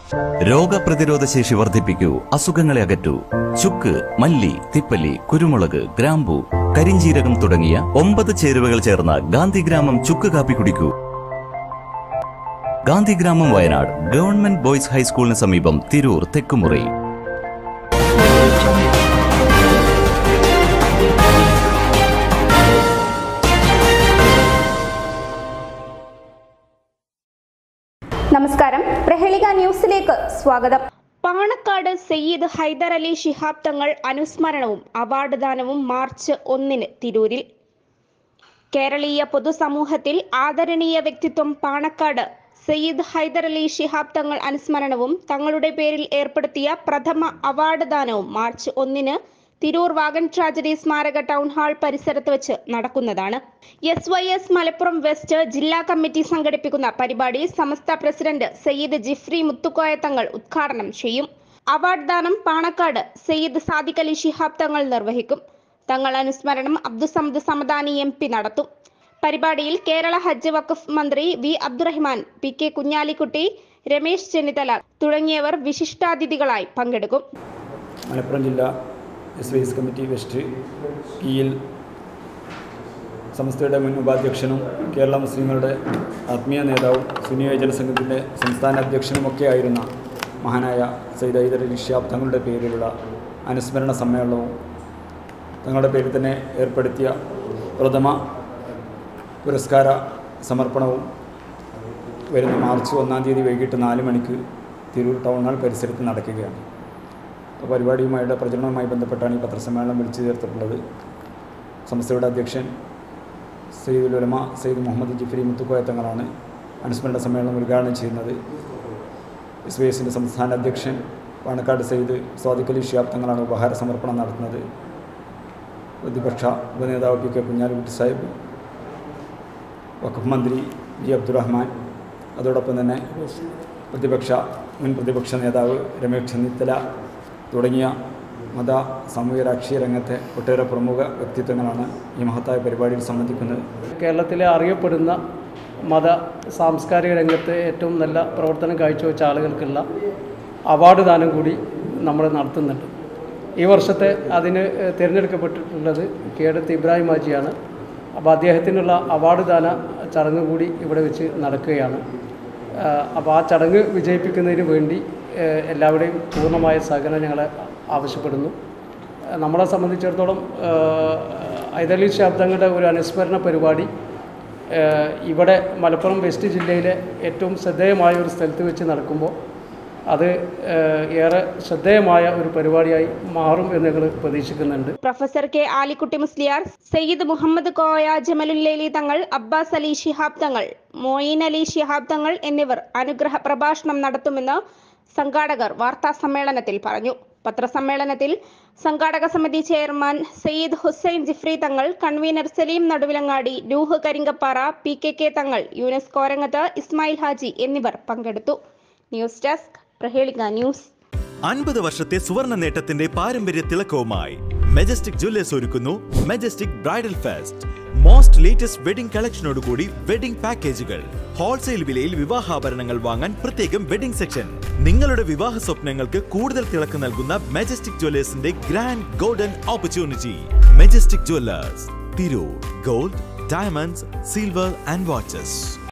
രോഗപ്രതിരോധ ശേഷി വർദ്ധിപ്പിക്കൂ, അസുഖങ്ങളെ അകറ്റൂ. ചുക്ക്, മല്ലി, തിപ്പല്ലി, കുരുമുളക്, ഗ്രാമ്പു, കരിഞ്ജീരകം തുടങ്ങിയ 9 ചേരുവകൾ ചേർന്ന ഗാന്ധിഗ്രാമം ചുക്ക് കാപ്പി കുടിക്കൂ. ഗാന്ധിഗ്രാമം, വയനാട് ഗവൺമെന്റ് ബോയ്സ് ഹൈസ്കൂളിന് സമീപം, തിരൂർ, തെക്കുമുറി. നമസ്കാരം, പ്രഹേളിക ന്യൂസിലേക്ക് സ്വാഗതം. പാണക്കാട് സയ്യിദ് ഹൈദർ അലി ശിഹാബ് തങ്ങൾ അനുസ്മരണവും അവാർഡ് ദാനവും മാർച്ച് 1 തിരൂരിൽ. കേരളീയ പൊതുസമൂഹത്തിൽ ആദരണീയ വ്യക്തിത്വം പാണക്കാട് സയ്യിദ് ഹൈദർ അലി ശിഹാബ് തങ്ങൾ അനുസ്മരണവും തങ്ങളുടെ പേരിൽ ഏർപ്പെടുത്തിയ പ്രഥമ അവാർഡ് ദാനവും മാർച്ച് 1 തിരൂർ വാഗൺ ട്രാജഡി സ്മാരക ടൗൺ ഹാൾ പരിസരത്ത് വെച്ച് നടക്കുന്നതാണ്. SYS മലപ്പുറം വെസ്റ്റ് ജില്ലാ കമ്മിറ്റി സംഘടിപ്പിക്കുന്ന പരിപാടി സമസ്ത പ്രസിഡന്റ് സയ്യിദ് ജിഫ്രി മുത്തുക്കോയ തങ്ങൾ ഉദ്ഘാടനം ചെയ്യും. അവാർഡ് ദാനം പാണക്കാട് സയ്യിദ് സാദിഖ് അലി ശിഹാബ് തങ്ങൾ നിർവഹിക്കും. തങ്ങൾ അനുസ്മരണം അബ്ദുസമദ് സമദാനി MP നടത്തും. പരിപാടിയിൽ കേരള ഹജ്ജ് വഖഫ് മന്ത്രി V അബ്ദുറഹ്മാൻ, PK കുഞ്ഞാലിക്കുട്ടി, രമേശ് ചെന്നിത്തല തുടങ്ങിയവർ വിശിഷ്ടാതിഥികളായി പങ്കെടുക്കും. മലപ്പുറം ജില്ലാ SYS കമ്മിറ്റി വെസ്റ്റ് കീയിൽ സംസ്ഥയുടെ മുൻ ഉപാധ്യക്ഷനും കേരള മുസ്ലിങ്ങളുടെ ആത്മീയ നേതാവും സുന്നി യുവജന സംഘത്തിൻ്റെ സംസ്ഥാന അധ്യക്ഷനുമൊക്കെ ആയിരുന്ന മഹാനായ സയ്യിദ് ഹൈദർ അലി ശിഹാബ് തങ്ങളുടെ പേരിലുള്ള അനുസ്മരണ സമ്മേളനവും തങ്ങളുടെ പേരിൽ തന്നെ ഏർപ്പെടുത്തിയ പ്രഥമ പുരസ്കാര സമർപ്പണവും വരുന്ന മാർച്ച് 1 വൈകിട്ട് 4 മണിക്ക് തിരൂർ ടൗൺ ഹാൾ പരിസരത്ത് നടക്കുകയാണ്. പരിപാടിയുമായുള്ള പ്രചരണവുമായി ബന്ധപ്പെട്ടാണ് ഈ പത്രസമ്മേളനം വിളിച്ചു ചേർത്തിട്ടുള്ളത്. സംസ്ഥയുടെ അധ്യക്ഷൻ സയ്യിദുൽ ഉലമ സയ്യിദ് മുഹമ്മദ് ജിഫ്രി മുത്തുക്കോയ തങ്ങളാണ് അനുസ്മരണ സമ്മേളനം ഉദ്ഘാടനം ചെയ്യുന്നത്. SYSൻ്റെ സംസ്ഥാന അധ്യക്ഷൻ പാണക്കാട് സയ്യിദ് സാദിഖ് അലി ശിഹാബ് തങ്ങളാണ് ഉപഹാര സമർപ്പണം നടത്തുന്നത്. പ്രതിപക്ഷ ഉപനേതാവ് PK കുഞ്ഞാലിക്കുട്ടി സാഹിബ്, വഖഫ് മന്ത്രി V അബ്ദുറഹ്മാൻ, അതോടൊപ്പം തന്നെ മുൻ പ്രതിപക്ഷ നേതാവ് രമേശ് ചെന്നിത്തല തുടങ്ങിയ മത സാമൂഹ്യ രാഷ്ട്രീയ രംഗത്തെ ഒട്ടേറെ പ്രമുഖ വ്യക്തിത്വങ്ങളാണ് ഈ മഹത്തായ പരിപാടിയിൽ സംബന്ധിക്കുന്നത്. കേരളത്തിലെ അറിയപ്പെടുന്ന മത സാംസ്കാരിക രംഗത്ത് ഏറ്റവും നല്ല പ്രവർത്തനം കാഴ്ചവെച്ച ആളുകൾക്കുള്ള അവാർഡ് ദാനം കൂടി നമ്മൾ നടത്തുന്നുണ്ട്. ഈ വർഷത്തെ അതിന് തിരഞ്ഞെടുക്കപ്പെട്ടിട്ടുള്ളത് കേടത്ത് ഇബ്രാഹിം ഹാജിയാണ്. അപ്പോൾ അദ്ദേഹത്തിനുള്ള അവാർഡ് ദാന ചടങ്ങ് കൂടി ഇവിടെ വെച്ച് നടക്കുകയാണ്. അപ്പോൾ ആ ചടങ്ങ് വിജയിപ്പിക്കുന്നതിന് വേണ്ടി എല്ലാവരുടെയും പൂർണ്ണമായ സഹകരണം ഞങ്ങൾ ആവശ്യപ്പെടുന്നു. നമ്മളെ സംബന്ധിച്ചിടത്തോളം ഹൈദർ അലി ശിഹാബ് തങ്ങളുടെ ഒരു അനുസ്മരണ പരിപാടി ഇവിടെ മലപ്പുറം വെസ്റ്റ് ജില്ലയിലെ ഏറ്റവും ശ്രദ്ധേയമായ ഒരു സ്ഥലത്ത് വെച്ച് നടക്കുമ്പോൾ അത് ഏറെ ശ്രദ്ധേയമായ ഒരു പരിപാടിയായി മാറും എന്ന് ഞങ്ങൾ പ്രതീക്ഷിക്കുന്നുണ്ട്. പ്രൊഫസർ K ആലിക്കുട്ടി മുസ്ലിയാർ, സയ്യിദ് മുഹമ്മദ് കോയ ജമലുല്ലൈലി തങ്ങൾ, അബ്ബാസ് അലി ശിഹാബ് തങ്ങൾ, മോയിൻ അലി ശിഹാബ് തങ്ങൾ എന്നിവർ അനുഗ്രഹ പ്രഭാഷണം നടത്തുമെന്ന് സംഘാടകർ വാർത്താ സമ്മേളനത്തിൽ പറഞ്ഞു. പത്രസമ്മേളനത്തിൽ സംഘാടക സമിതി chairman Sayyid Hussain Jifri Thangal, convener Saleem Naduvilangadi, Nooh Karinkappara, PKK Thangal, Yunus Korangath, Ismail Haji എന്നിവർ പങ്കെടുത്തു. ന്യൂസ് ഡെസ്ക്, പ്രഹേളിക ന്യൂസ്. 50 വർഷത്തെ സുവർണ നേട്ടത്തിന്റെ പാരമ്പര്യ തിളക്കവുമായി മെജസ്റ്റിക് ജ്വല്ലേഴ്സ് ഒരുക്കുന്നു Majestic bridal fest. Most latest wedding കളക്ഷനോടുകൂടി വെഡിംഗ് പാക്കേജുകൾ. ഹോൾസെയിൽ വിലയിൽ വിവാഹാഭരണങ്ങൾ വാങ്ങാൻ പ്രത്യേകം വെഡിംഗ് സെക്ഷൻ. നിങ്ങളുടെ വിവാഹ സ്വപ്നങ്ങൾക്ക് കൂടുതൽ തിളക്കം നൽകുന്ന മെജസ്റ്റിക് ജ്വല്ലേഴ്സിന്റെ grand golden opportunity. Majestic jewellers, Tirur. Gold, diamonds, silver and watches.